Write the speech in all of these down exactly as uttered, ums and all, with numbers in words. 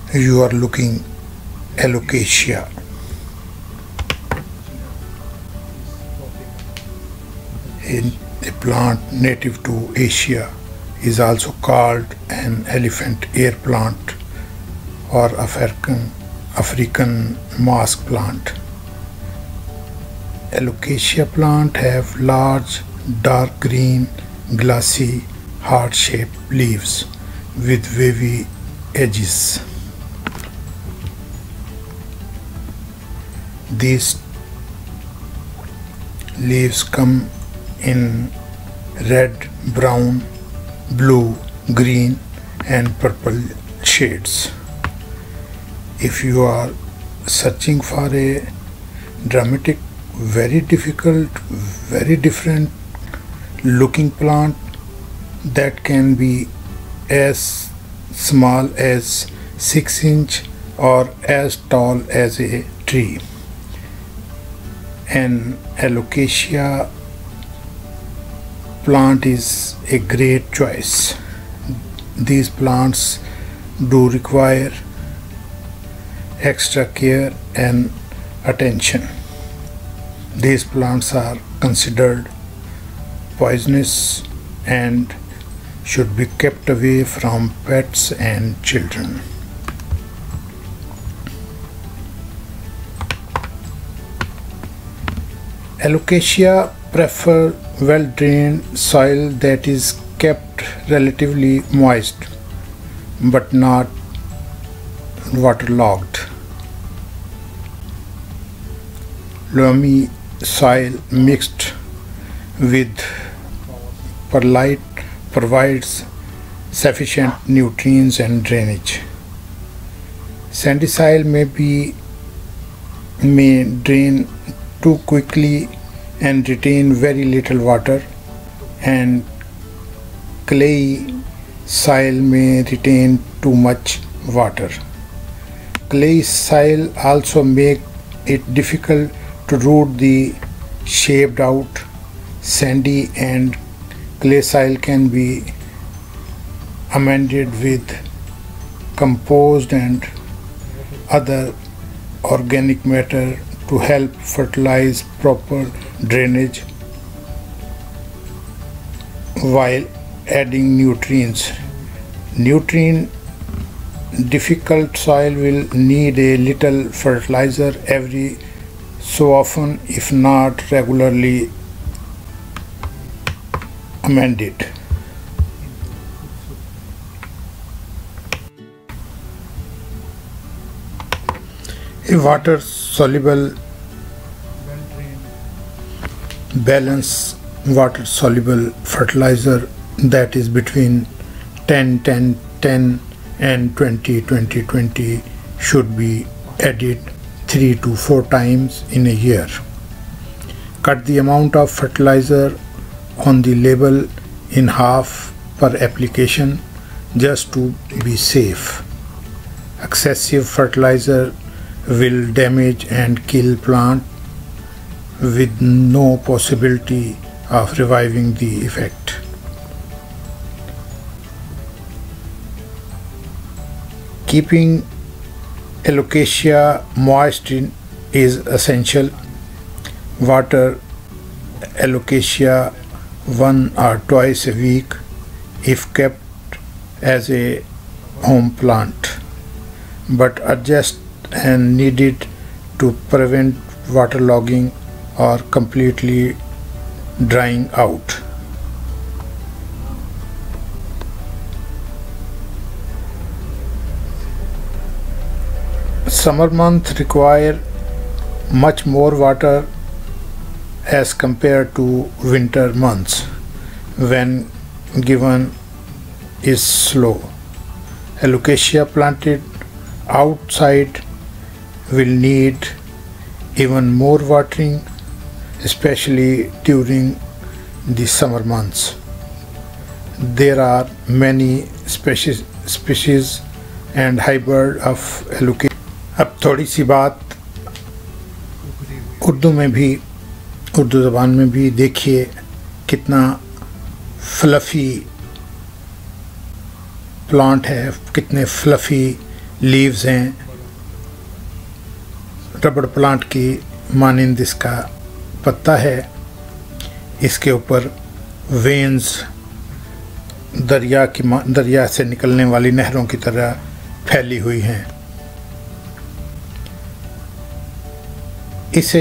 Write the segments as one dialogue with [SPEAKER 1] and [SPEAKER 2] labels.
[SPEAKER 1] you are looking Alocasia. A plant native to Asia is also called an elephant ear plant or African African mask plant. Alocasia plant have large dark green glossy heart-shaped leaves with wavy edges. These leaves come in red, brown, blue, green and purple shades. If you are searching for a dramatic, very difficult, very different looking plant that can be as small as six inch or as tall as a tree, an Alocasia plant is a great choice. These plants do require extra care and attention. These plants are considered poisonous and should be kept away from pets and children. Alocasia prefer well-drained soil that is kept relatively moist but not waterlogged. Loamy soil mixed with perlite provides sufficient nutrients and drainage. Sandy soil may be may drain too quickly and retain very little water, and clay soil may retain too much water. Clay soil also make it difficult to root the shaped out. Sandy and clay soil can be amended with compost and other organic matter to help fertilize proper drainage while adding nutrients. Nutrient difficult soil will need a little fertilizer every so often, if not regularly amended. A water soluble balance water soluble fertilizer that is between ten ten ten and twenty twenty twenty should be added three to four times in a year. Cut the amount of fertilizer on the label in half per application just to be safe. Excessive fertilizer will damage and kill plant with no possibility of reviving the effect. Keeping Alocasia moist is essential. Water Alocasia one or twice a week if kept as a home plant, but adjust and needed to prevent waterlogging or completely drying out. Summer months require much more water as compared to winter months when given is slow. Alocasia planted outside will need even more watering, especially during the summer months. There are many species species and hybrid of Alocasia. अब थोड़ी सी बात उर्दू में भी उर्दू ज़बान में भी देखिए कितना फ्लफ़ी प्लांट है, कितने फ्लफ़ी लीव्स हैं, रबड़ प्लांट की मानिंद इसका पत्ता है। इसके ऊपर वेन्स दरिया की दरिया से निकलने वाली नहरों की तरह फैली हुई हैं। इसे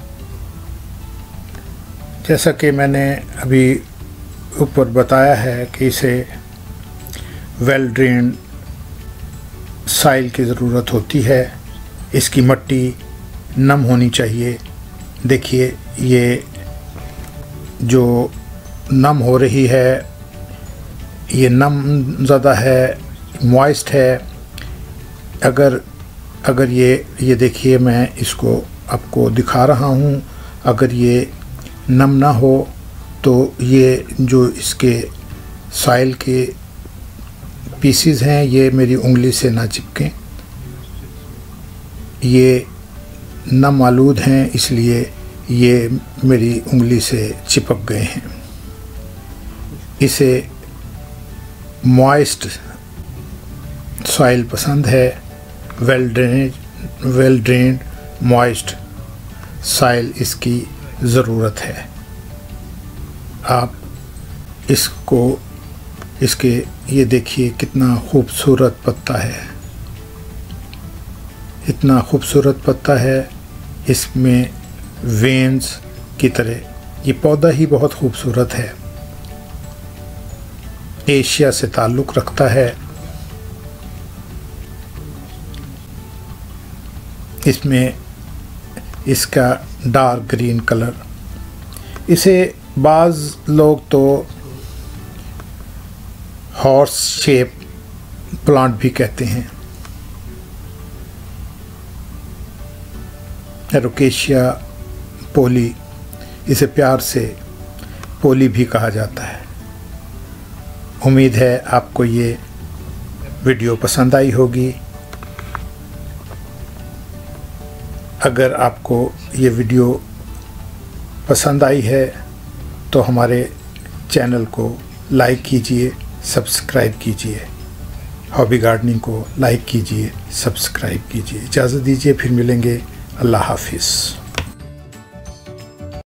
[SPEAKER 1] जैसा कि मैंने अभी ऊपर बताया है कि इसे वेल ड्रेन्ड साइल की ज़रूरत होती है। इसकी मिट्टी नम होनी चाहिए। देखिए ये जो नम हो रही है ये नम ज़्यादा है, मॉइस्ट है। अगर अगर ये ये देखिए मैं इसको आपको दिखा रहा हूँ, अगर ये नम ना हो तो ये जो इसके सॉइल के पीसीज हैं ये मेरी उंगली से ना चिपकें। ये नम आलूद हैं इसलिए ये मेरी उंगली से चिपक गए हैं। इसे मॉइस्ट सॉइल पसंद है, well drainage well drained moist soil इसकी ज़रूरत है। आप इसको इसके ये देखिए कितना खूबसूरत पत्ता है, इतना खूबसूरत पत्ता है। इसमें वेन्स की तरह ये पौधा ही बहुत खूबसूरत है। एशिया से ताल्लुक़ रखता है। इसमें इसका डार्क ग्रीन कलर, इसे बाज़ लोग तो हॉर्स शेप प्लांट भी कहते हैं। एलोकेशिया पोली, इसे प्यार से पोली भी कहा जाता है। उम्मीद है आपको ये वीडियो पसंद आई होगी। अगर आपको ये वीडियो पसंद आई है तो हमारे चैनल को लाइक कीजिए, सब्सक्राइब कीजिए। हॉबी गार्डनिंग को लाइक कीजिए, सब्सक्राइब कीजिए। इजाज़त दीजिए, फिर मिलेंगे। अल्लाह हाफिज़।